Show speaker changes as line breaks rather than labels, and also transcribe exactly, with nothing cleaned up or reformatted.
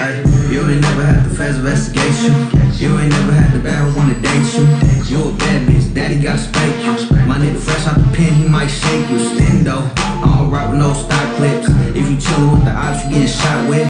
Ay, you ain't never had the fast investigation. You ain't never had the bad wanna date you. You a bad bitch, daddy gotta spank you. My nigga fresh out the pen, he might shake you. Stendo, I don't rock with no stock clips. If you chillin' with the ops, you getting shot with.